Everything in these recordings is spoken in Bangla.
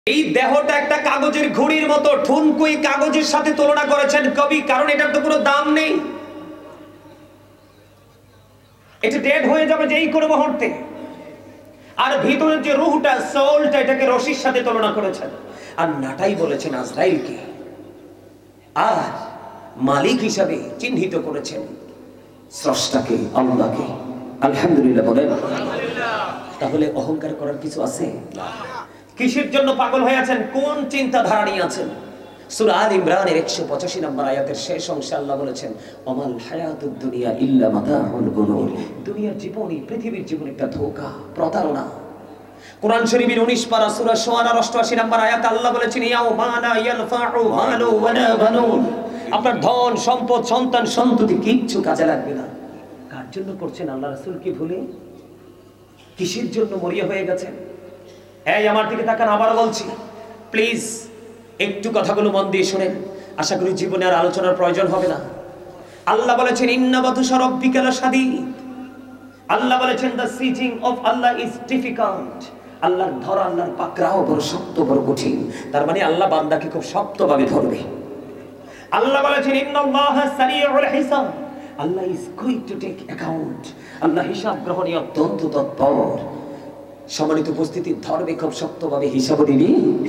এই দেহটা একটা কাগজের ঘড়ির মতো ঠুনকুই কাগজের সাথে তুলনা করেছেন কবি, কারণ এটার তো কোনো দাম নেই, এটা ডেড হয়ে যাবে যেই কোনো মুহূর্তে। আর ভিতরের যে রূহটা, সোলটা, এটাকে রশির সাথে তুলনা করেছেন। আর নাটাই বলেছেন আজরাইলকে, আর মালিক হিসাবে চিহ্নিত করেছেন স্রষ্টাকে, আল্লাহকে। আলহামদুলিল্লাহ বলেন। তাহলে অহংকার করার কিছু আছে? কিসের জন্য পাগল হয়ে আছেন? কোন চিন্তাধারা নিয়ে আছেন? সূরা আল ইমরানের 185 নম্বর আয়াতের শেষ অংশে আল্লাহ বলেছেন, অমাল হায়াতুদ দুনিয়া ইল্লা মাতাউল গুরুর। দুনিয়ার জীবনই, পৃথিবীর জীবন একটা ধোঁকা, প্রতারণা। কোরআন শরীফের 19 পারা সূরা শুআরা 88 নম্বর আয়াতে আল্লাহ বলেছেন, ইয়াউমা লা ইয়ানফাউ মালু ওয়ালা বানুন। আপনার ধন সম্পদ, সন্তান সন্ততি কিচ্ছু কাজে লাগবে না। কার জন্য করছেন? আল্লাহ রাসূলকে ভুলে? কিসের জন্য মরিয়া হয়ে গেছেন? এই আমার দিকে তাকান, আবার বলছি, প্লিজ একটু কথাগুলো মন দিয়ে শুনেন। আশা করি জীবনে আর আলোচনার প্রয়োজন হবে না। আল্লাহ বলেছেন, ইন্না বাতুশা রাব্বিকা লাশাদীদ। আল্লাহ বলেছেন, the seizing of Allah is difficult. আল্লাহর ধরা, আল্লাহর পাকড়াও বড় শক্ত, বড় কঠিন। তার মানে আল্লাহ বান্দাকে খুব শক্তভাবে ধরবে। আল্লাহ বলেছেন, ইন্নাল্লাহা সারিউল হিসাব। Allah is going to take account. Allah হিসাব গ্রহণে অত্যন্ত তৎপর। সম্মানিত উপস্থিতি, ধর্মে খুব শক্তভাবে হিসাব দিবি।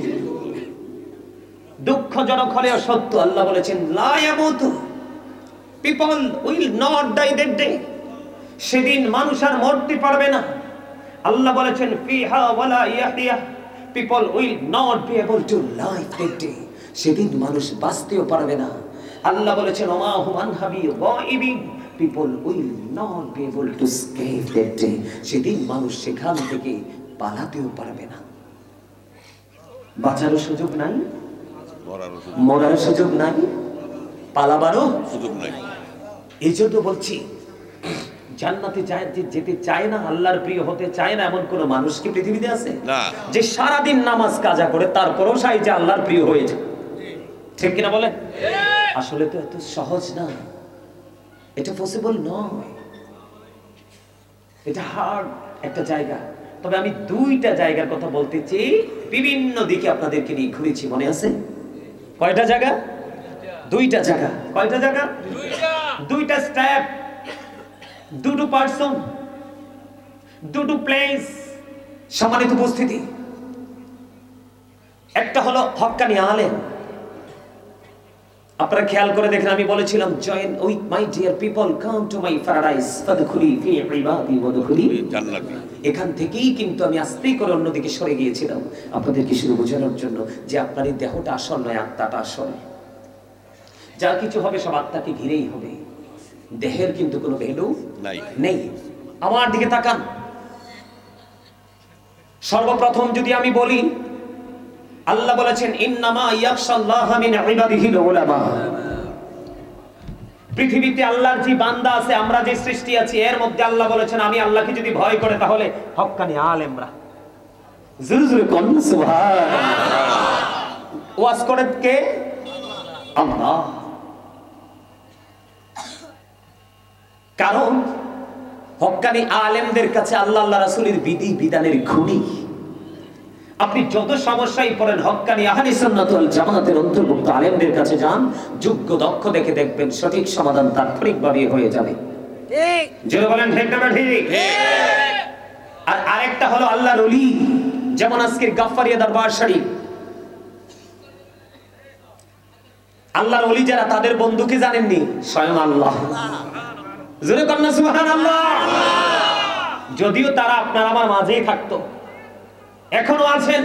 দুঃখজনক হলেও সত্য, আল্লাহ বলেছেন, লা ইয়ামুতু, people will not die that day. সেদিন মানুষ আর মরতে পারবে না। আল্লাহ বলেছেন, ফিহা ওয়ালা ইয়াহিয়া, people will not be able to live that day. সেদিন মানুষ বাঁচতেও পারবে না। আল্লাহ বলেছেন, ওমা হুম আনহা বিগাইবিন, people will not be able to escape that day. সেদিন মানুষ সেখান থেকে পালাতেও পারবে না। বাঁচারও সুযোগ নাই, মরার সুযোগ নাই, পালাবারও সুযোগ নাই। এই জন্য বলছি, জান্নাতে যেতে চায় না, আল্লাহর প্রিয় হতে চায় না, এমন কোন মানুষ কি পৃথিবীতে আছে? যে সারাদিন নামাজ কাজা করে তারপরও চাই যে আল্লাহর প্রিয় হয়ে যায়। ঠিক কিনা বলেন? আসলে তো এত সহজ না, এটা পসিবল নয়, এটা হার্ড একটা জায়গা। তবে আমি দুইটা জায়গার কথা বলতে চাই, বিভিন্ন দিকে আপনাদেরকে নিয়ে ঘুরেছি, মনে আছে? কয়টা জায়গা? দুইটা জায়গা। কয়টা জায়গা? দুইটা স্টেপ, দুটো পারসন, দুটো প্লেস। সম্মানিত উপস্থিতি, একটা হলো হক্কানি আলেম। আপনারা খেয়াল করে দেখেন, আমি বলেছিলাম, join with my dear people, come to my paradise, ফাদখুলি ফি ইবাদি ওয়াদখুলি জান্নাতি। এখান থেকেই কিন্তু আমি আস্তে করে অন্যদিকে সরে গিয়েছিলাম, আপনাদেরকে শুধু বোঝানোর জন্য যে আপনার এই দেহটা আসল নয়, আত্মাটা আসল। যা কিছু হবে সব আত্মাকে ঘিরেই হবে, দেহের কিন্তু কোনো ভ্যালু নেই। আমার দিকে তাকান। সর্বপ্রথম যদি আমি বলি, আল্লাহ বলেছেন, ইন্নামা ইয়াখশাল্লাহা মিন ইবাদিহিল উলামা। পৃথিবীতে আল্লাহর যে বান্দা আছে, আমরা যে সৃষ্টি আছি, এর মধ্যে আল্লাহ বলেছেন, আমি আল্লাহকে যদি ভয় করে তাহলে হক্কানি আলেমরা। জোরে জোরে কোন সুবহানাল্লাহ। ওয়াজ করে কে? আল্লাহ। কারণ হক্কানি আলেমদের কাছে আল্লাহ, আল্লাহ রাসূলের বিধি বিধানের খুঁটি। আপনি যত সমস্যায় পড়েন, হক্কানি আহলে সুন্নাত ওয়াল জামাতের অন্তর্ভুক্ত আলেমদের কাছে যান, যোগ্য দক্ষ দেখে দেখবেন সঠিক সমাধান তাৎক্ষণিকভাবে হয়ে যাবে। ঠিক জোরে বলেন, ঠিক না ঠিক? আর আরেকটা হলো আল্লাহর ওলি, যেমন আজকের গাফফারিয়া দরবার শরীফ। আল্লাহর ওলি যারা, তাদের বন্ধুকে জানেননি? স্বয়ং আল্লাহ। জোরে কন্না সুবহানাল্লাহ। যদিও তারা আপনার আমার মাঝেই থাকতো, এখনো আছেন।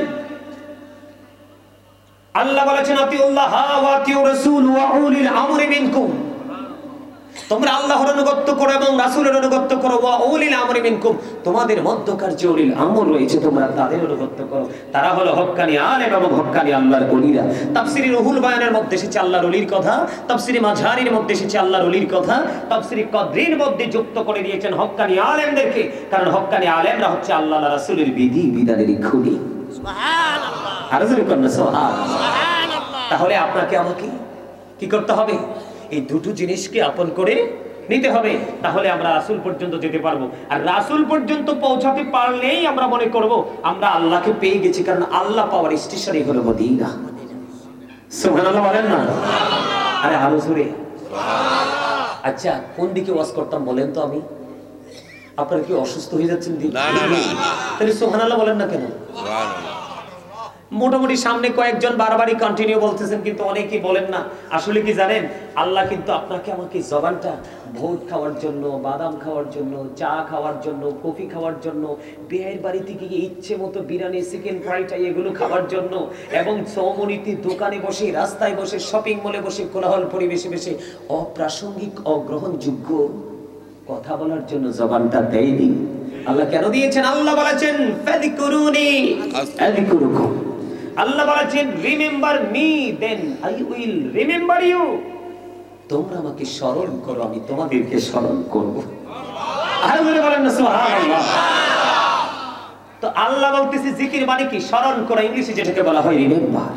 আল্লাহ বলেছেন, আতিউল্লাহ ওয়া আতিউর রাসূল ওয়া উলিল আমরি মিনকুম। তোমরা আল্লাহর অনুগত করো এবং রাসূলের অনুগত করো, ওয়া উলিল আমরি মিনকুম। তোমাদের মধ্যকার যে উলিল আমর রয়েছে, তোমরা তাদের অনুগত করো। তারা হলো হক্কানি আলেম এবং হক্কানি আল্লাহর ওলিরা। তাফসীরে রুহুল বায়ানের মধ্যে এসেছে আল্লাহর ওলির কথা, তাফসীরে মাঝহারির মধ্যে এসেছে আল্লাহর ওলির কথা, তাফসীরে কদরির মধ্যে যুক্ত করে দিয়েছেন হক্কানি আলেমদেরকে। কারণ হক্কানি আলেমরা হচ্ছে আল্লাহ আর রাসূলের বিধি বিধানের খুঁটি। সুবহানাল্লাহ। আর জোরে বলুন সুবহানাল্লাহ। তাহলে আপনাকে আমাকে কি করতে হবে? এই দুটো জিনিসকে আপন করে নিতে হবে, তাহলে আমরা রাসূল পর্যন্ত যেতে পারবো। আর রাসূল পর্যন্ত পৌঁছাতে পারলেই আমরা মনে করব আমরা আল্লাহকে পেয়ে গেছি, কারণ আল্লাহ পাওয়ার স্টেশনই হলো মদিনা। সুবহানাল্লাহ বলেন না? আরে আরো জোরে। আচ্ছা, কোন দিকে ওয়াজ করতাম বলেন তো? আমি আপনারা কি অসুস্থ হয়ে যাচ্ছেন? তাহলে সুবহানাল্লাহ বলেন না কেন? মোটামুটি সামনে কয়েকজন বারবারই কন্টিনিউ বলতেছেন, কিন্তু অনেকেই বলেন না। আসলে কি জানেন, আল্লাহ কিন্তু আপনাকে আমাকে জবানটা ভোট খাওয়ার জন্য, বাদাম খাওয়ার জন্য, চা খাওয়ার জন্য, কফি খাওয়ার জন্য, বিয়ের বাড়িতে গিয়ে ইচ্ছে মতো বিরিয়ানি, চিকেন ফ্রাইড এগুলো খাওয়ার জন্য, এবং চৌমুনিতে দোকানে বসে, রাস্তায় বসে, শপিং মলে বসে, কোলাহল পরিবেশে বসে অপ্রাসঙ্গিক, অগ্রহণযোগ্য কথা বলার জন্য জবানটা দেয়নি। আল্লাহ কেন দিয়েছেন? আল্লাহ বলেছেন ফাযকুরুনি আযকুরুকুম। আল্লাহ বলেছেন remember me then I will remember you. তোমরা আমাকে স্মরণ করো, আমি তোমাদেরকে স্মরণ করব। আর বলে বলেন না সুবহানাল্লাহ। তো আল্লাহ বলতেছে জিকির মানে কি? স্মরণ করা, ইংলিশে যেটাকে বলা হয় রিমেম্বার।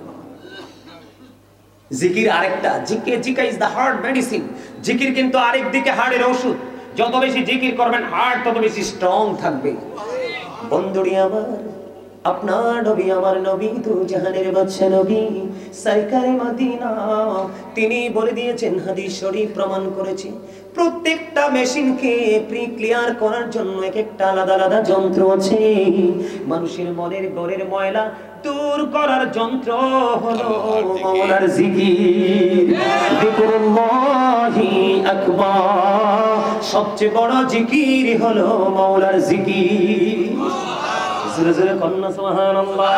জিকির আরেকটা, জিকির ইজ দ্য হার্ট মেডিসিন। জিকির কিন্তু আরেক দিকে হার্টের ওষুধ। যত বেশি জিকির করবেন হার্ট তত বেশি স্ট্রং থাকবে। বন্ধুরি আমার, আপনার নবী, আমার নবী, দু জাহানের বাদশা নবী সরকারে মদিনা, তিনি বলে দিয়েছেন, হাদিস শরীফ প্রমাণ করেছে, প্রত্যেকটা মেশিনকে প্রি ক্লিয়ার করার জন্য এক একটা আলাদা আলাদা যন্ত্র আছে। মানুষের মনের গড়ের ময়লা দূর করার যন্ত্র হলো মাওলার জিকির। যিকরুল্লাহি আকবার, সবচেয়ে বড় জিকির হলো মাওলার জিকির। জোরে জোরে কন্না সুবহানাল্লাহ।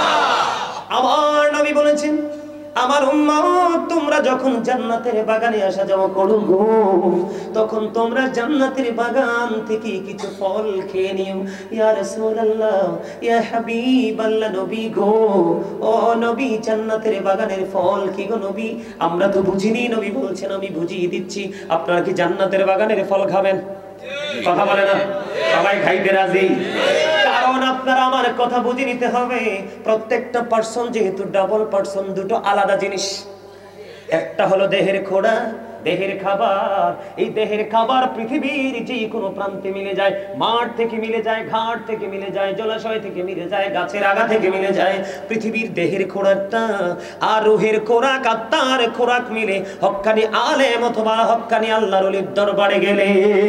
আমার নবী বলেছেন, আমার উম্মত তোমরা যখন জান্নাতের বাগানে আসা যাওয়া করো গো, তখন তোমরা জান্নাতের বাগান থেকে কিছু ফল খেয়ে নিও। ইয়া রাসূলুল্লাহ, ইয়া হাবিবাল্লাহ, নবী গো, ও নবী, জান্নাতের বাগানের ফল কি গো নবী? আমরা তো বুঝিনি। নবী বলছেন, আমি বুঝিয়ে দিচ্ছি। আপনারা কি জান্নাতের বাগানের ফল খাবেন? কথা বলে না? সবাই খাইতে রাজি? কারণ আপনারা আমার কথা বুঝে নিতে হবে, প্রত্যেকটা পার্সন যেহেতু ডাবল পার্সন, দুটো আলাদা জিনিস। একটা হলো দেহের খোড়া, দেহের খাবার। এই দেহের খাবার পৃথিবীর যে কোনো প্রান্তে মিলে যায়, মাঠ থেকে মিলে যায়, ঘাট থেকে মিলে যায়, জলাশয় থেকে মিলে যায়, গাছের আগা থেকে মিলে যায়। পৃথিবীর দেহের খোরাকটা আর রুহের খোরাক, আত্মার খোরাক মিলে হক্কানি আলেম অথবা হক্কানি আল্লাহর ওলির দরবারে গেলে।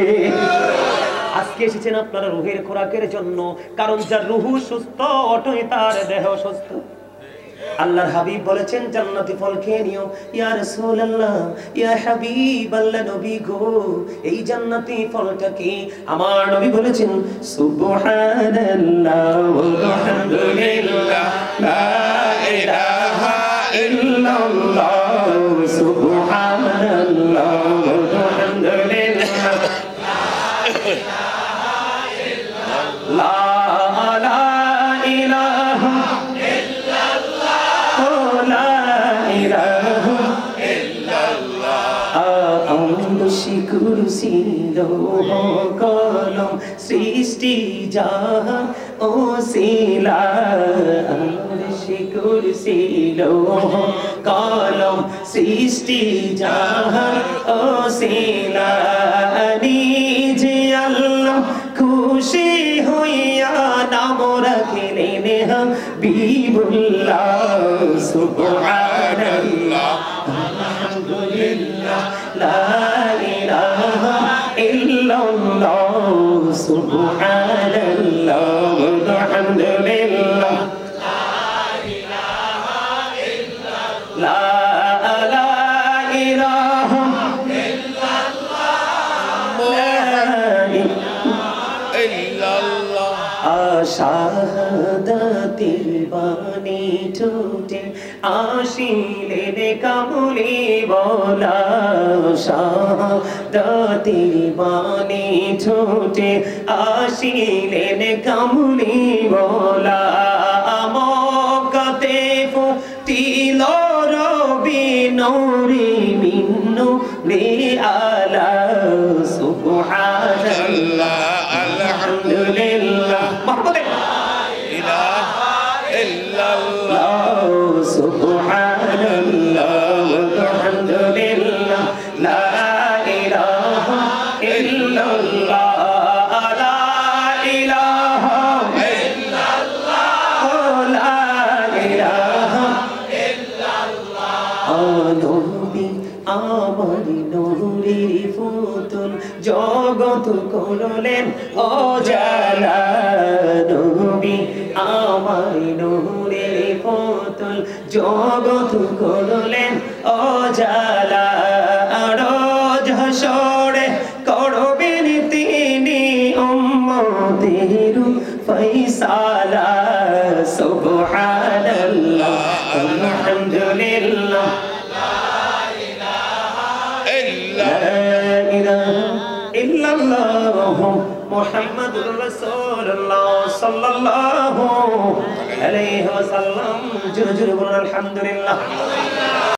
আজকে এসেছেন আপনারা রুহের খোরাকের জন্য, কারণ যার রুহু সুস্থ অটয় তার দেহ সুস্থ। আল্লাহর হাবিব বলেছেন জান্নাতি ফল খেয়ে নিও। ইয়া রাসূলুল্লাহ, ইয়া হাবিবাল্লাহ, নবী গো, এই জান্নাতি ফলটা কি? আমার নবী বলেছেন সুবহানাল্লাহ ওয়ালহামদুলিল্লাহ লা ইলাহা ইল্লাল্লাহ, সুবহানাল্লাহ ওয়ালহামদুলিল্লাহ লা ইলাহা কুরসি লৌহ কলম সৃষ্টি জাহান ও শিলা, কুরসি লৌহ কলম সৃষ্টি জাহান ও শিলা, নিজে আল্লাহ খুশি হইয়া নাম রাখিলেন হাবিবুল্লাহ। সুবহানাল্লাহ আলহামদুলিল্লাহ লা ইলাহা ইল্লাল্লাহ, সুবহানাল্লাহ আলহামদুলিল্লাহ লা ইলাহা ইল্লাল্লাহ, লা ইলাহা ইল্লাল্লাহ। শাহাদাতের বাণী ঠোঁটে আসিলেন কামলি বলা, শাহাদাতের বাণী ঠোঁটে আসিলেন কামলি বলা, মক্কাতে ফুটিল রবি নূরে মিন নূরে আলা, সুবহানাল্লাহ আলহামদুলিল্লাহ সুবহানাল্লাহ আলহামদুলিল্লাহ লা ইলাহা নবী আমার নূরের পুতুল জগৎ করলেন অজালা নবী আমার নূরের পুতুল জগৎ করলেন অজালা রোজ হাসরে করবেন তিনি উম্মতের ফয়সালা সুবহানাল্লাহ আলহামদুলিল্লাহ মুহাম্মাদুর রাসূলুল্লাহ সাল্লাল্লাহু আলাইহি ওয়াসাল্লাম জোরে জোরে বলুন আলহামদুলিল্লাহ।